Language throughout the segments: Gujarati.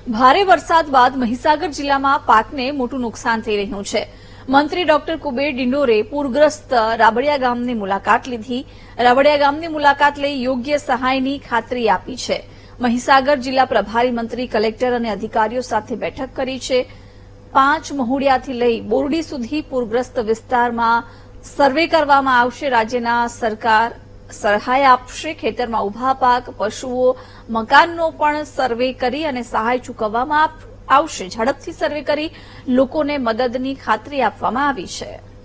ભારે વરસાદ બાદ મહીસાગર જિલ્લામાં પાકને મોટું નુકસાન થઈ રહ્યું છે। મંત્રી ડોક્ટર કુબેર ડિંડોરે પૂરગ્રસ્ત રાબડિયા ગામની મુલાકાત લીધી। રાબડિયા ગામની મુલાકાત લઈ યોગ્ય સહાયની ખાતરી આપી છે। મહીસાગર જિલ્લા પ્રભારી મંત્રી કલેક્ટર અને અધિકારીઓ સાથે બેઠક કરી છે। 5 મહુડિયાથી લઈ બોરડી સુધી પૂરગ્રસ્ત વિસ્તારમાં સર્વે કરવામાં આવશે। રાજ્યના સરકાર સહાય આપશે। ખેતરમાં ઉભા પાક, પશુઓ, મકાનનો પણ સર્વે કરી અને સહાય ચૂકવવામાં આવશે। ઝડપથી સર્વે કરી લોકોને મદદની ખાતરી આપવામાં આવી છે।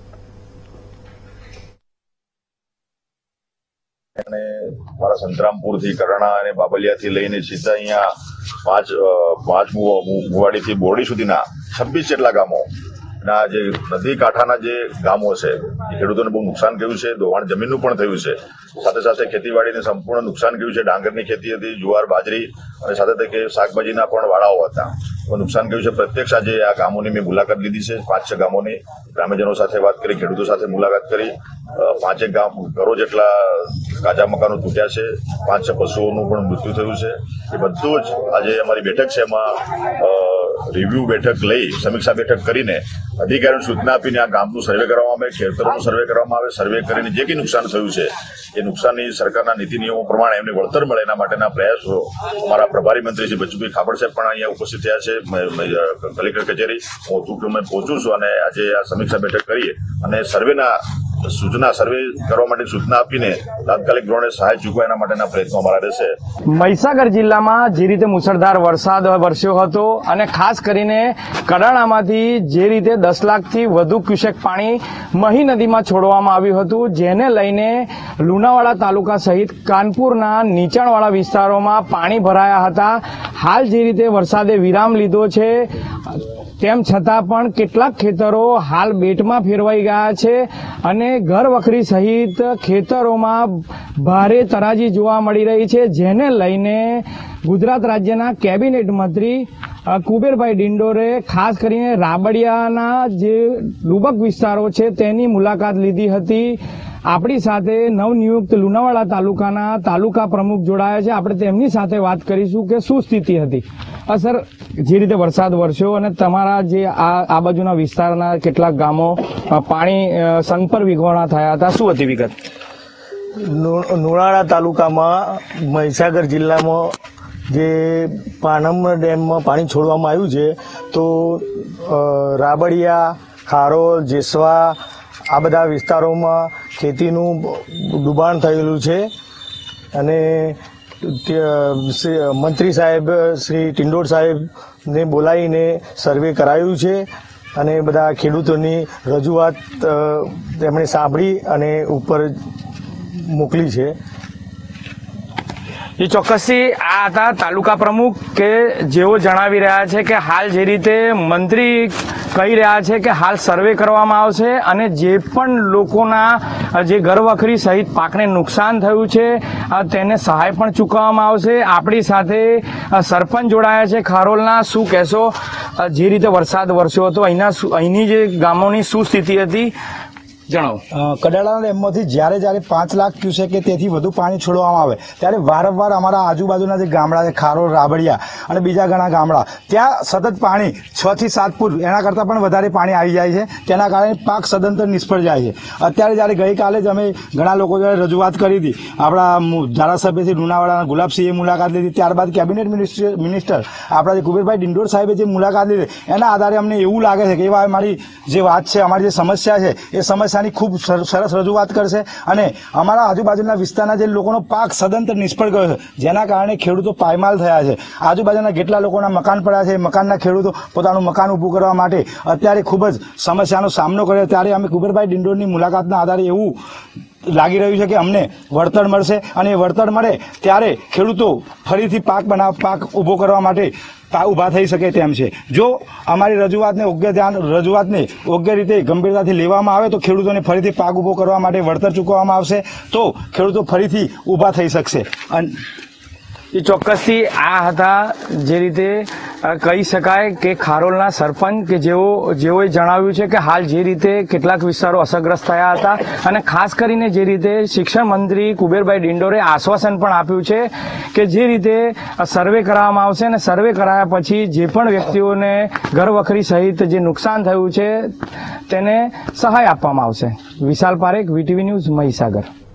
અને મારા સંતરામપુરથી કરણા અને બાબલિયાથી લઈને સીધા અહીંયા પાંચ મુવાડીથી બોરડી સુધીના 26 જેટલા ગામો ના જે નદી કાંઠાના જે ગામો છે એ ખેડૂતોને બહુ નુકસાન થયું છે। ધોવાણ જમીનનું પણ થયું છે। સાથે સાથે ખેતીવાડીને સંપૂર્ણ નુકસાન થયું છે। ડાંગરની ખેતી હતી, જુવાર, બાજરી અને સાથે સાથે શાકભાજીના પણ વાડાઓ હતા, નુકસાન થયું છે। પ્રત્યક્ષ આજે આ ગામોની મેં મુલાકાત લીધી છે। 5-6 ગામોની ગ્રામ્યજનો સાથે વાત કરી, ખેડૂતો સાથે મુલાકાત કરી। 5 ઘરો જેટલા કાચા મકાનો તૂટ્યા છે, 5-6 પશુઓનું પણ મૃત્યુ થયું છે। એ બધું જ આજે અમારી બેઠક છે, એમાં રિવ્યુ બેઠક લઈ સમીક્ષા બેઠક કરીને અધિકારીઓને સૂચના આપીને આ ગામનું સર્વે કરવામાં આવે, ખેતરોનું સર્વે કરવામાં આવે। સર્વે કરીને જે કંઈ નુકસાન થયું છે એ નુકસાનની સરકારના નીતિ નિયમો પ્રમાણે એમને વળતર મળે એના માટેના પ્રયાસો અમારા પ્રભારી મંત્રી શ્રી બચુભાઈ ખાબડ સાહેબ પણ અહીંયા ઉપસ્થિત થયા છે। કલેક્ટર કચેરી હું ટૂંકમાં પહોંચું છું અને આજે આ સમીક્ષા બેઠક કરીએ અને સર્વે કરવા માટે સૂચના આપીને તાત્કાલિક ધોરણે સહાય ચૂકવા એના માટેના પ્રયત્નો અમારા રહેશે। મહીસાગર જિલ્લામાં જે રીતે મુસળધાર વરસાદ વરસ્યો હતો અને ખાસ કરીને કડાણામાંથી જે રીતે 10 લાખથી વધુ ક્યુસેક પાણી મહી નદીમાં છોડવામાં આવ્યું હતું, જેને લઈને લુણાવાડા તાલુકા સહિત કાનપુરના નીચાણવાળા વિસ્તારોમાં પાણી ભરાયા હતા। હાલ જે રીતે વરસાદે વિરામ લીધો છે તેમ છતાં પણ કેટલાક ખેતરો હાલ બેટમાં ફેરવાઈ ગયા છે અને ઘર વખરી સહિત ખેતરોમાં ભારે તરાજી જોવા મળી રહી છે, જેને લઈને ગુજરાત રાજ્યના કેબિનેટ મંત્રી કુબેરભાઈ ડિંડોરે ખાસ કરીને રાબડિયાના જે ડુબક વિસ્તારો છે તેની મુલાકાત લીધી હતી। આપણી સાથે નવનિયુક્ત લુણાવાડા તાલુકાના તાલુકા પ્રમુખ જોડાયા છે। આપણે તેમની સાથે વાત કરીશું કે શું સ્થિતિ હતી। સર, જે રીતે વરસાદ વરસ્યો અને તમારા જે આ બાજુના વિસ્તારના કેટલાક ગામો પાણી સંપર વિખોણા થયા હતા, શું હતી વિગત? લુણાવાડા તાલુકામાં મહીસાગર જિલ્લામાં જે પાનમ ડેમમાં પાણી છોડવામાં આવ્યું છે, તો રાબડિયા, ખારોલ, જેસવા આ બધા વિસ્તારોમાં ખેતીનું ડૂબાણ થયેલું છે અને મંત્રી સાહેબ શ્રી ટિંડોર સાહેબને બોલાવીને સર્વે કરાયું છે અને બધા ખેડૂતોની રજૂઆત તેમણે સાંભળી અને ઉપર મોકલી છે। એ ચોક્કસથી આ હતા તાલુકા પ્રમુખ કે જેઓ જણાવી રહ્યા છે કે હાલ જે રીતે મંત્રી કહી રહ્યા છે કે હાલ સર્વે કરવામાં આવશે અને જે પણ લોકોના જે ઘરવખરી સહિત પાકને નુકસાન થયું છે તેને સહાય પણ ચૂકવવામાં આવશે। આપણી સાથે સરપંચ જોડાયા છે ખારોલના। શું કહેશો, જે રીતે વરસાદ વરસ્યો હતો અહીંની જે ગામોની શું સ્થિતિ હતી, જણાવો। કડાણા ડેમમાંથી જ્યારે 5 લાખ ક્યુસેક કે તેથી વધુ પાણી છોડવામાં આવે ત્યારે વારંવાર અમારા આજુબાજુના જે ગામડા છે, ખારોલ, રાબડિયા અને બીજા ઘણા ગામડા, ત્યાં સતત પાણી 6 થી 7 ફૂટ એના કરતાં પણ વધારે પાણી આવી જાય છે। તેના કારણે પાક સદંતર નિષ્ફળ જાય છે। અત્યારે જ્યારે ગઈકાલે જ અમે ઘણા લોકો જોડે રજૂઆત કરી હતી, આપણા ધારાસભ્યથી લુણાવાડાના ગુલાબસિંહે મુલાકાત લીધી, ત્યારબાદ કેબિનેટ મિનિસ્ટર આપણા જે કુબેરભાઈ ડિંડોર સાહેબે જે મુલાકાત લીધી, એના આધારે અમને એવું લાગે છે કે અમારી જે વાત છે, અમારી જે સમસ્યા છે એ સમસ્યા ખૂબ સરસ રજૂઆત કરશે અને અમારા આજુબાજુના વિસ્તારના જે લોકોનો પાક સદંતર નિષ્ફળ ગયો છે, જેના કારણે ખેડૂતો પાયમાલ થયા છે। આજુબાજુના કેટલા લોકોના મકાન પડ્યા છે, મકાનના ખેડૂતો પોતાનું મકાન ઊભું કરવા માટે અત્યારે ખૂબ જ સમસ્યાનો સામનો કર્યો। ત્યારે અમે કુબેરભાઈ ડિંડોરની મુલાકાતના આધારે એવું લાગી રહ્યું છે કે અમને વળતર મળશે અને એ વળતર મળે ત્યારે ખેડૂતો ફરીથી પાક ઊભો કરવા માટે ઉભા થઈ શકે તેમ છે। જો અમારી રજૂઆતને યોગ્ય રીતે ગંભીરતાથી લેવામાં આવે તો ખેડૂતોને ફરીથી પાક ઊભો કરવા માટે વળતર ચૂકવવામાં આવશે, તો ખેડૂતો ફરીથી ઊભા થઈ શકશે। એ ચોક્કસથી આ હતા જે રીતે કહી શકાય કે ખારોલના સરપંચ કે જેઓએ જણાવ્યું છે કે હાલ જે રીતે કેટલાક વિસ્તારો અસરગ્રસ્ત થયા હતા અને ખાસ કરીને જે રીતે શિક્ષણ મંત્રી કુબેરભાઈ ડિંડોરે આશ્વાસન પણ આપ્યું છે કે જે રીતે સર્વે કરાવવામાં આવશે અને સર્વે કરાયા પછી જે પણ વ્યક્તિઓને ઘરવખરી સહિત જે નુકસાન થયું છે તેને સહાય આપવામાં આવશે. Vishal Parekh, VTV news, Mahisagar.